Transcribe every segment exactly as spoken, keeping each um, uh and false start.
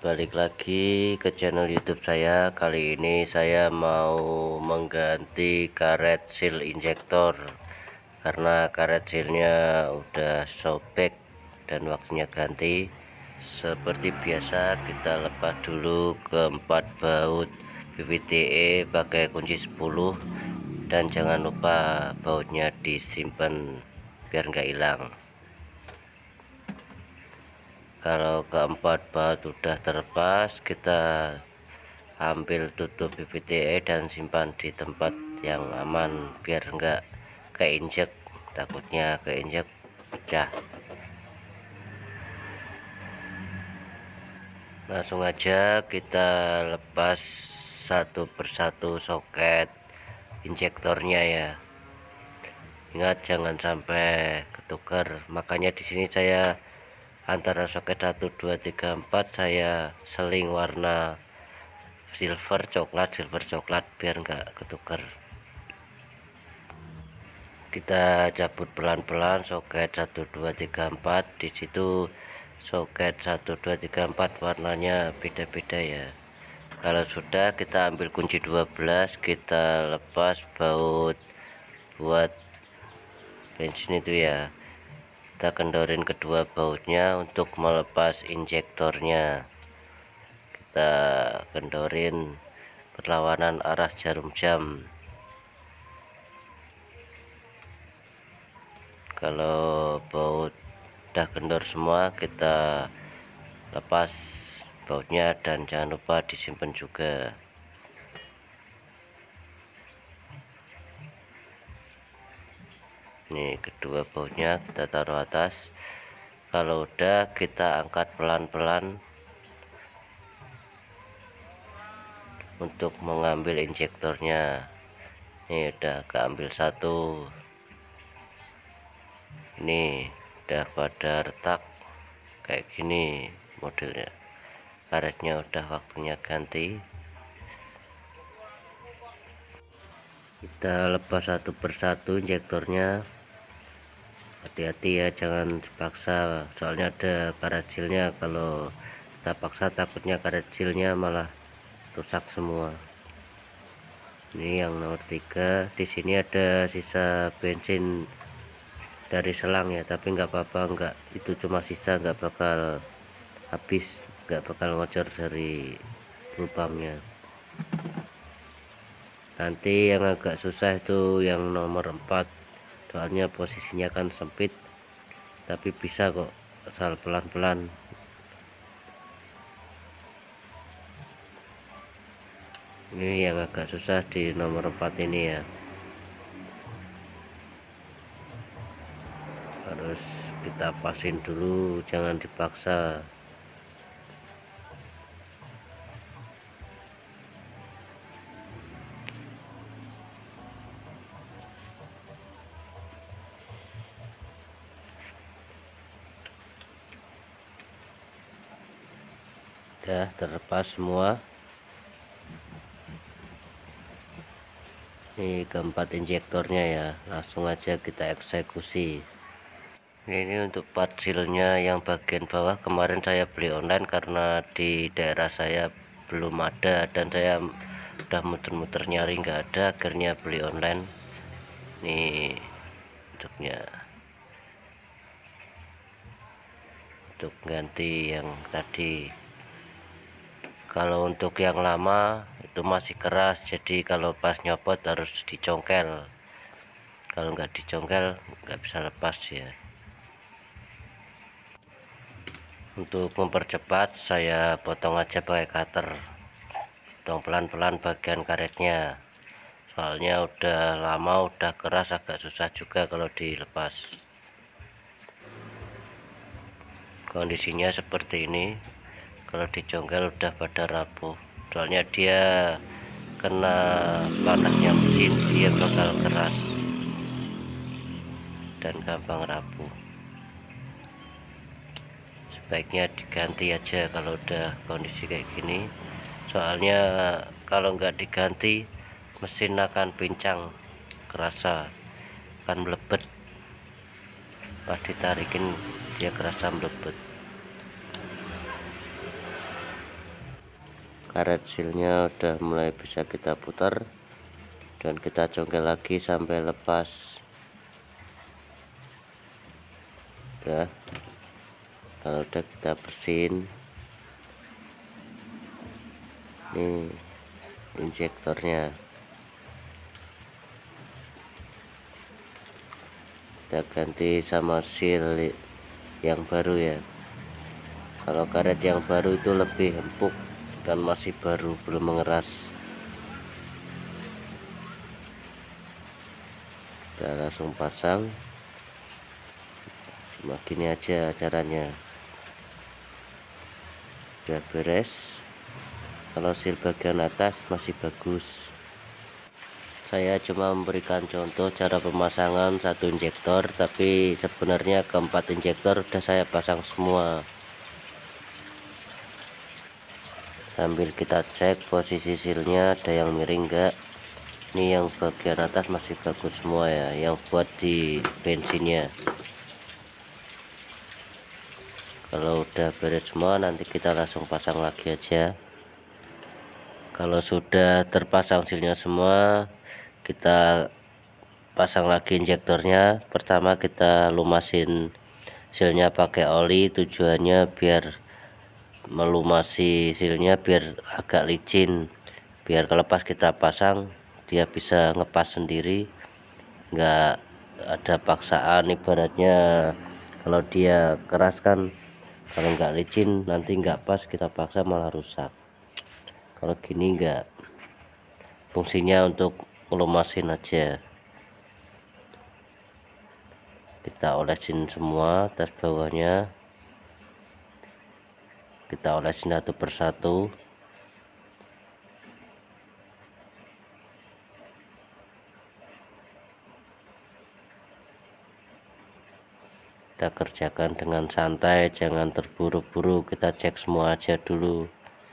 balik lagi ke channel YouTube saya. Kali ini saya mau mengganti karet seal injektor karena karet sealnya udah sobek dan waktunya ganti. Seperti biasa, kita lepas dulu keempat baut V V T E pakai kunci sepuluh, dan jangan lupa bautnya disimpan biar nggak hilang. Kalau keempat baut sudah terlepas, kita ambil tutup V V T E dan simpan di tempat yang aman biar enggak keinjek, takutnya keinjek pecah. Langsung aja kita lepas satu persatu soket injektornya ya. Ingat jangan sampai ketukar, makanya di sini saya antara soket satu dua tiga empat saya seling warna silver coklat silver coklat biar enggak ketukar. Kita cabut pelan-pelan soket satu dua tiga empat. Di situ soket satu dua tiga empat warnanya beda-beda ya. Kalau sudah, kita ambil kunci dua belas, kita lepas baut buat bensin itu ya. Kita kendorin kedua bautnya untuk melepas injektornya. Kita kendorin berlawanan arah jarum jam. Kalau baut udah kendor semua, kita lepas bautnya dan jangan lupa disimpan juga. Ini kedua bautnya kita taruh atas. Kalau udah, kita angkat pelan-pelan untuk mengambil injektornya. Ini udah keambil satu, ini udah pada retak kayak gini modelnya. Karetnya udah waktunya ganti. Kita lepas satu persatu injektornya. Hati-hati ya, jangan dipaksa, soalnya ada karet sealnya. Kalau kita paksa, takutnya karet sealnya malah rusak semua. Ini yang nomor tiga. Di sini ada sisa bensin dari selang ya, tapi nggak apa-apa, nggak, itu cuma sisa, nggak bakal habis, nggak bakal ngocor dari pumpnya. Nanti yang agak susah itu yang nomor empat, soalnya posisinya kan sempit, tapi bisa kok asal pelan-pelan. Ini yang agak susah di nomor empat ini ya, harus kita pasin dulu, jangan dipaksa. Udah terlepas semua. Ini keempat injektornya ya, langsung aja kita eksekusi. Ini untuk part sealnya yang bagian bawah, kemarin saya beli online karena di daerah saya belum ada, dan saya udah muter-muter nyari nggak ada, akhirnya beli online. Nih bentuknya untuk ganti yang tadi. Kalau untuk yang lama itu masih keras, jadi kalau pas nyopot harus dicongkel. Kalau nggak dicongkel nggak bisa lepas ya. Untuk mempercepat, saya potong aja pakai cutter, potong pelan-pelan bagian karetnya, soalnya udah lama, udah keras, agak susah juga kalau dilepas. Kondisinya seperti ini. Kalau dicongkel udah pada rapuh, soalnya dia kena panasnya mesin, dia bakal keras dan gampang rapuh. Sebaiknya diganti aja kalau udah kondisi kayak gini, soalnya kalau nggak diganti mesin akan pincang, kerasa akan melebet. Pas ditarikin dia kerasa melebet. karet sealnya udah mulai bisa kita putar dan kita congkel lagi sampai lepas. Udah, kalau udah kita bersihin. Ini injektornya, kita ganti sama seal yang baru ya. Kalau karet yang baru itu lebih empuk dan masih baru, belum mengeras. Kita langsung pasang. Cuma gini aja caranya. Udah beres. Kalau seal bagian atas masih bagus. Saya cuma memberikan contoh cara pemasangan satu injektor, tapi sebenarnya keempat injektor udah saya pasang semua. Sambil kita cek posisi sealnya ada yang miring enggak. Ini yang bagian atas masih bagus semua ya, yang buat di bensinnya. Kalau udah beres semua, nanti kita langsung pasang lagi aja. Kalau sudah terpasang sealnya semua, kita pasang lagi injektornya. Pertama kita lumasin sealnya pakai oli, tujuannya biar melumasi sealnya biar agak licin, biar kelepas kita pasang dia bisa ngepas sendiri, nggak ada paksaan. Ibaratnya kalau dia keras kan, kalau nggak licin nanti nggak pas, kita paksa malah rusak. Kalau gini enggak, fungsinya untuk ngelumasin aja. Kita olesin semua atas bawahnya, kita olesin satu persatu. Kita kerjakan dengan santai, jangan terburu-buru, kita cek semua aja dulu.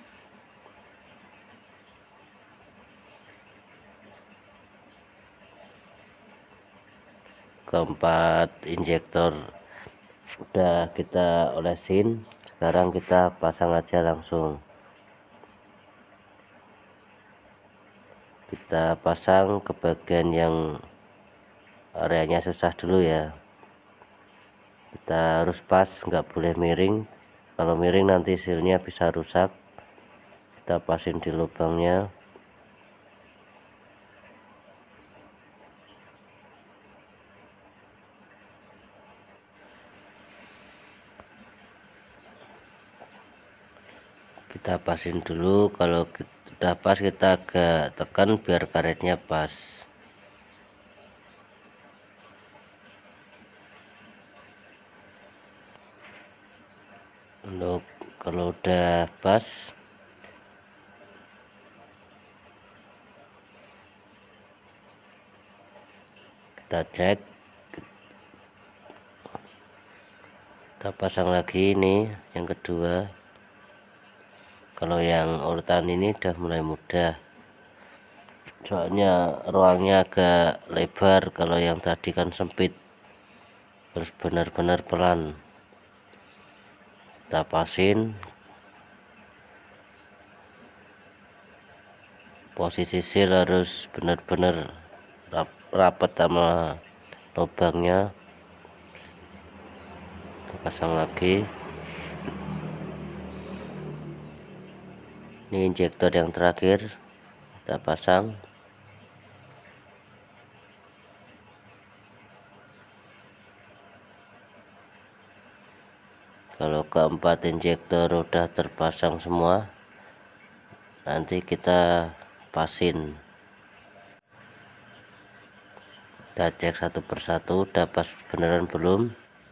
Keempat injektor udah kita olesin, sekarang kita pasang aja langsung. Kita pasang ke bagian yang areanya susah dulu ya. Kita harus pas, nggak boleh miring. Kalau miring nanti sealnya bisa rusak. Kita pasin di lubangnya. Kita pasin dulu. Kalau udah pas kita agak tekan biar karetnya pas. Untuk kalau udah pas, kita cek, kita pasang lagi. Ini yang kedua. Kalau yang urutan ini udah mulai mudah, soalnya ruangnya agak lebar. Kalau yang tadi kan sempit, harus benar-benar pelan. Kita pasin, posisi seal harus benar-benar rap rapat sama lubangnya. Kita pasang lagi. Ini injektor yang terakhir, kita pasang. Kalau keempat injektor udah terpasang semua, nanti kita pasin. Kita cek satu persatu udah pas beneran belum.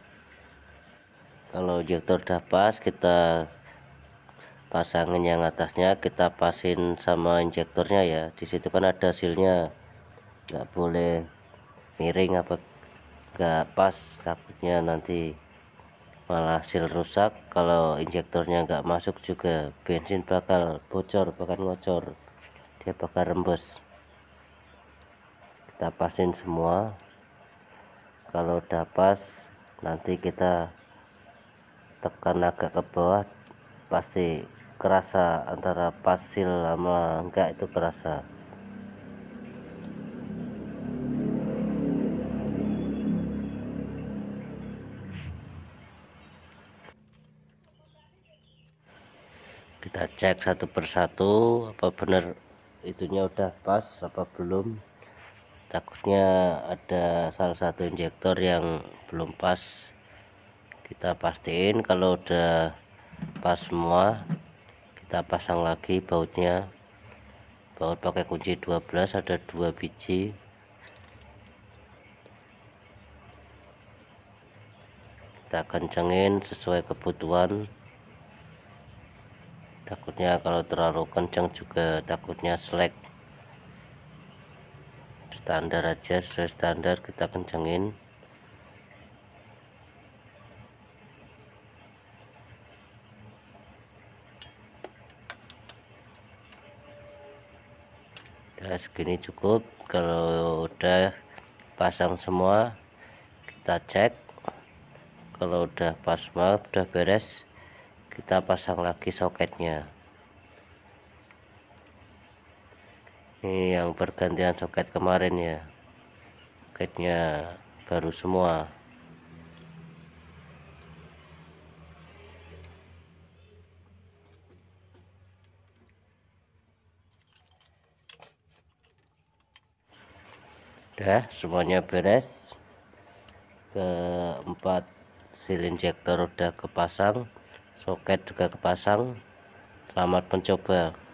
Kalau injektor udah pas, kita pasangin yang atasnya, kita pasin sama injektornya ya. Di situ kan ada sealnya, nggak boleh miring apa nggak pas, takutnya nanti malah seal rusak. Kalau injektornya nggak masuk juga bensin bakal bocor, bakal ngocor, dia bakal rembes. Kita pasin semua. Kalau udah pas, nanti kita tekan agak ke bawah, pasti kerasa, antara pasil sama enggak itu kerasa. Kita cek satu persatu apa benar itunya udah pas apa belum. Takutnya ada salah satu injektor yang belum pas. Kita pastiin kalau udah pas semua, kita pasang lagi bautnya. Baut pakai kunci dua belas, ada dua biji. Kita kencengin sesuai kebutuhan. Takutnya kalau terlalu kencang juga takutnya slack. Standar aja, sesuai standar kita kencengin. Nah, segini cukup. Kalau udah pasang semua, kita cek. Kalau udah pas semua, udah beres, kita pasang lagi soketnya. Ini yang pergantian soket kemarin ya, soketnya baru semua. Udah semuanya beres. Keempat seal injektor udah kepasang, soket juga kepasang. Selamat mencoba.